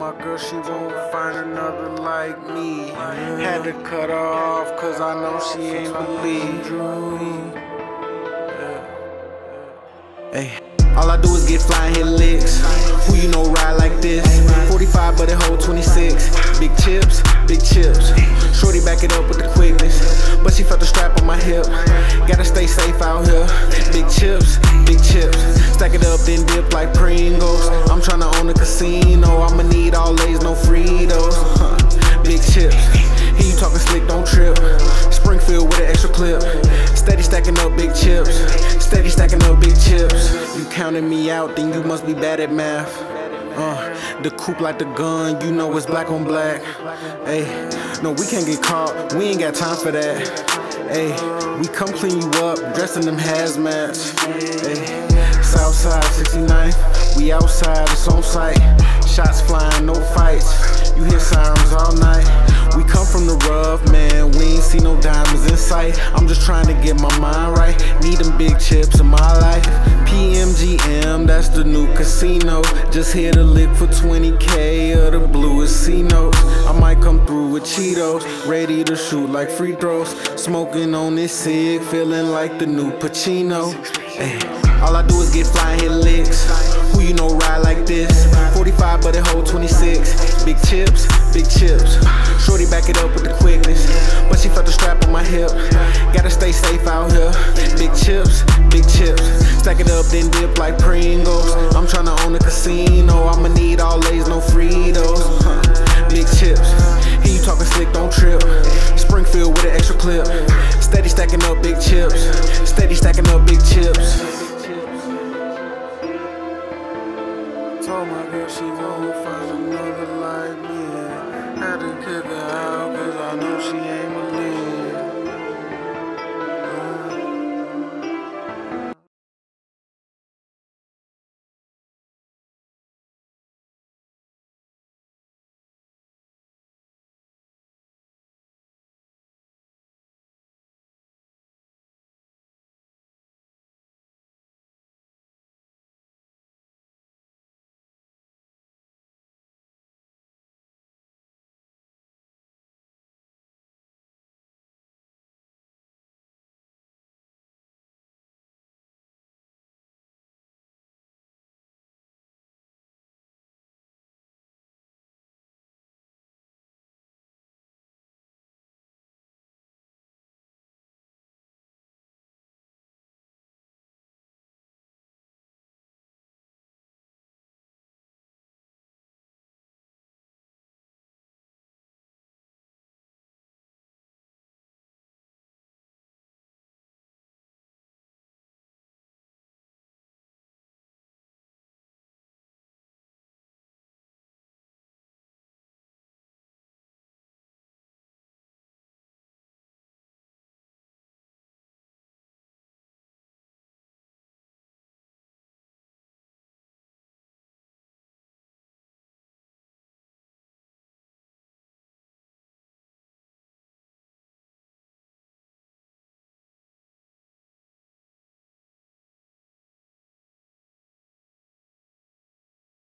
my girl she won't find another like me. Had to cut her off cause I know she ain't believe. Hey, all I do is get fly and hit licks. Who you know ride like this? 45 but it hold 26. Big chips, big chips. Shorty back it up with the quickness, but she felt the strap on my hip. Gotta stay safe out here. Big chips, big chips. Stack it up then dip like Pringles. I'm tryna own a casino. I'ma need all A's, no Fritos. Big chips. Hear you talking slick, don't trip. Springfield with an extra clip. Steady stacking up big chips. Steady stacking up big chips. You counted me out, then you must be bad at math. The coupe like the gun, you know it's black on black. Ayy, no, we can't get caught, we ain't got time for that. Ayy, we come clean you up, dressed in them hazmats. Ayy, Southside 69, we outside, it's on sight. Shots flying, no fights. You hear sirens all night. We come from the rough, man, we ain't see no diamonds in sight. I'm just trying to get my mind right. Need them big chips in my life. PMGM, that's the new casino. Just hit a lick for 20K of the bluest C notes. I might come through with Cheetos, ready to shoot like free throws. Smoking on this cig, feeling like the new Pacino. Ay, all I do is get fly and hit licks. Who you know ride like this? 45 but it hold 26. Big chips, big chips. Shorty back it up with the quickness, but she felt the strap on my hip. Gotta stay safe out here. Big chips, big chips. Stack it up then dip like Pringles. I'm tryna own a casino. I'ma need all A's, no Fritos. Big chips. Hear you talking slick, don't trip. Springfield with an extra clip. Steady stacking up big chips. Steady stacking up big chips. Told my girl she won't find another like me. Had to kick her out cause I know she ain't